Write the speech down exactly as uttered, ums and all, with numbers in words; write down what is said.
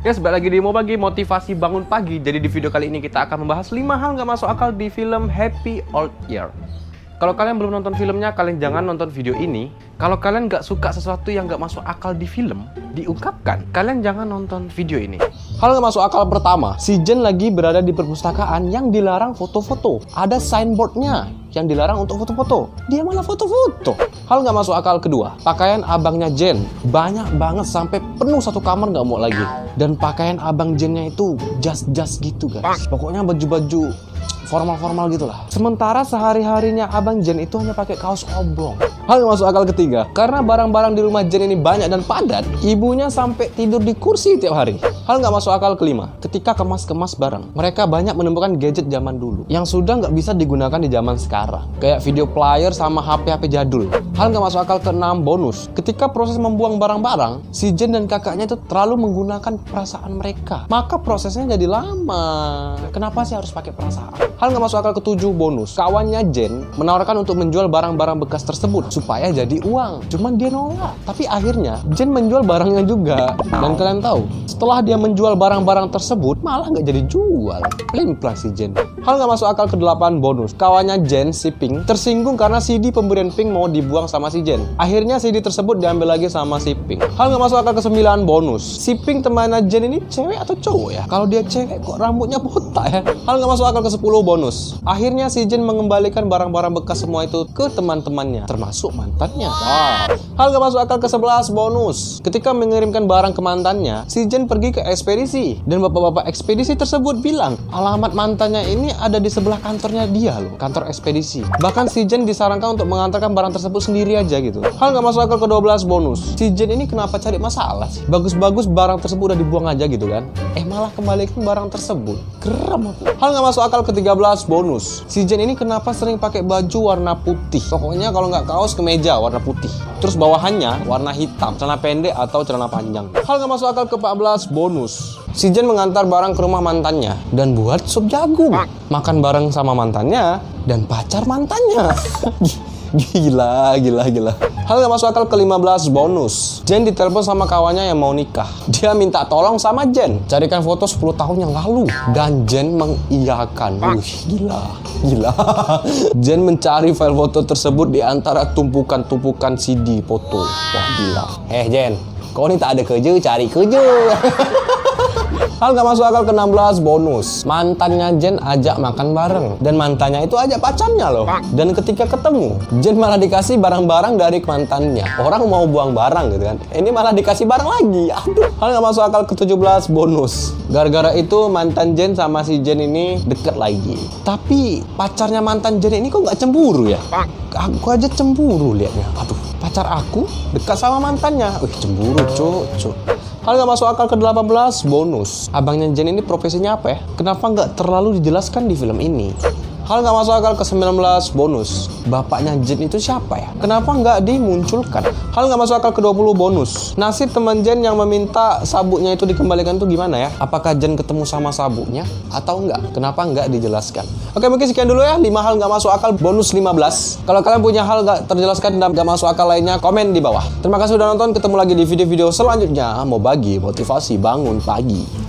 Ya, sebalik lagi di Mau Bagi, motivasi bangun pagi. Jadi di video kali ini kita akan membahas lima hal nggak masuk akal di film Happy Old Year. Kalau kalian belum nonton filmnya, kalian jangan nonton video ini. Kalau kalian nggak suka sesuatu yang nggak masuk akal di film, diungkapkan, kalian jangan nonton video ini. Hal nggak masuk akal pertama, si Jen lagi berada di perpustakaan yang dilarang foto-foto. Ada signboardnya yang dilarang untuk foto-foto. Dia malah foto-foto. Hal nggak masuk akal kedua, pakaian abangnya Jen banyak banget sampai penuh satu kamar nggak muat lagi. Dan pakaian abang Jennya itu jas-jas gitu guys. Pokoknya baju-baju formal-formal gitulah. Sementara sehari-harinya abang Jen itu hanya pakai kaos oblong. Hal yang masuk akal ketiga, karena barang-barang di rumah Jen ini banyak dan padat, ibunya sampai tidur di kursi tiap hari. Hal nggak masuk akal kelima, ketika kemas-kemas barang, mereka banyak menemukan gadget zaman dulu yang sudah nggak bisa digunakan di zaman sekarang, kayak video player sama H P-H P jadul. Hal nggak masuk akal keenam, bonus, ketika proses membuang barang-barang, si Jen dan kakaknya itu terlalu menggunakan perasaan mereka, maka prosesnya jadi lama. Kenapa sih harus pakai perasaan? Hal nggak masuk akal ketujuh, bonus, kawannya Jen menawarkan untuk menjual barang-barang bekas tersebut supaya jadi uang. Cuman dia nolak. Tapi akhirnya Jen menjual barangnya juga. Dan kalian tahu, setelah dia menjual barang-barang tersebut, malah nggak jadi jual. Pelin-pelan si Jen. Hal nggak masuk akal kedelapan, bonus, kawannya Jen, si Pink, tersinggung karena C D pemberian Pink mau dibuang sama si Jen. Akhirnya C D tersebut diambil lagi sama si Pink. Hal nggak masuk akal kesembilan, bonus, si Pink temannya Jen ini cewek atau cowok ya? Kalau dia cewek kok rambutnya botak ya? Hal nggak masuk akal ke sepuluh, bonus, akhirnya si Jen mengembalikan barang-barang bekas semua itu ke teman-temannya, termasuk mantannya. Wow. Hal gak masuk akal ke sebelas, bonus, ketika mengirimkan barang ke mantannya, si Jen pergi ke ekspedisi dan bapak-bapak ekspedisi tersebut bilang alamat mantannya ini ada di sebelah kantornya dia loh, kantor ekspedisi. Bahkan si Jen disarankan untuk mengantarkan barang tersebut sendiri aja gitu. Hal gak masuk akal ke dua belas, bonus, si Jen ini kenapa cari masalah sih? Bagus-bagus barang tersebut udah dibuang aja gitu kan, eh malah kembalikan barang tersebut. Geram aku. Hal gak masuk akal ke tiga belas, bonus, si Jen ini kenapa sering pakai baju warna putih? Pokoknya kalau nggak kaos, kemeja warna putih, terus bawahannya warna hitam, celana pendek atau celana panjang. Hal nggak masuk akal ke empat belas, bonus, si Jen mengantar barang ke rumah mantannya dan buat sup jagung, makan bareng sama mantannya dan pacar mantannya. Gila, gila, gila. Hal gak masuk akal ke lima belas, bonus, Jen ditelepon sama kawannya yang mau nikah. Dia minta tolong sama Jen carikan foto sepuluh tahun yang lalu, dan Jen mengiyakan. Wih, gila, gila. Jen mencari file foto tersebut di antara tumpukan-tumpukan C D foto. Wah, gila. Eh Jen, kau ini tak ada kerja, cari kerja. Hal gak masuk akal ke enam belas, bonus, mantannya Jen ajak makan bareng, dan mantannya itu ajak pacarnya loh. Dan ketika ketemu, Jen malah dikasih barang-barang dari mantannya. Orang mau buang barang gitu kan, ini malah dikasih barang lagi. Aduh. Hal gak masuk akal ke tujuh belas, bonus, gara-gara itu mantan Jen sama si Jen ini deket lagi. Tapi pacarnya mantan Jen ini kok gak cemburu ya? Aku aja cemburu liatnya. Aduh, pacar aku dekat sama mantannya. Wih, cemburu cuk, cuk. Hal gak masuk akal ke delapan belas, bonus, abangnya Jen ini profesinya apa ya? Kenapa nggak terlalu dijelaskan di film ini? Hal gak masuk akal ke sembilan belas, bonus, bapaknya Jen itu siapa ya? Kenapa nggak dimunculkan? Hal gak masuk akal ke dua puluh, bonus, nasib teman Jen yang meminta sabuknya itu dikembalikan tuh gimana ya? Apakah Jen ketemu sama sabuknya atau enggak? Kenapa nggak dijelaskan? Oke, mungkin sekian dulu ya, lima hal gak masuk akal bonus lima belas. Kalau kalian punya hal gak terjelaskan dan gak masuk akal lainnya, komen di bawah. Terima kasih sudah nonton, ketemu lagi di video-video selanjutnya. Mau bagi motivasi bangun pagi.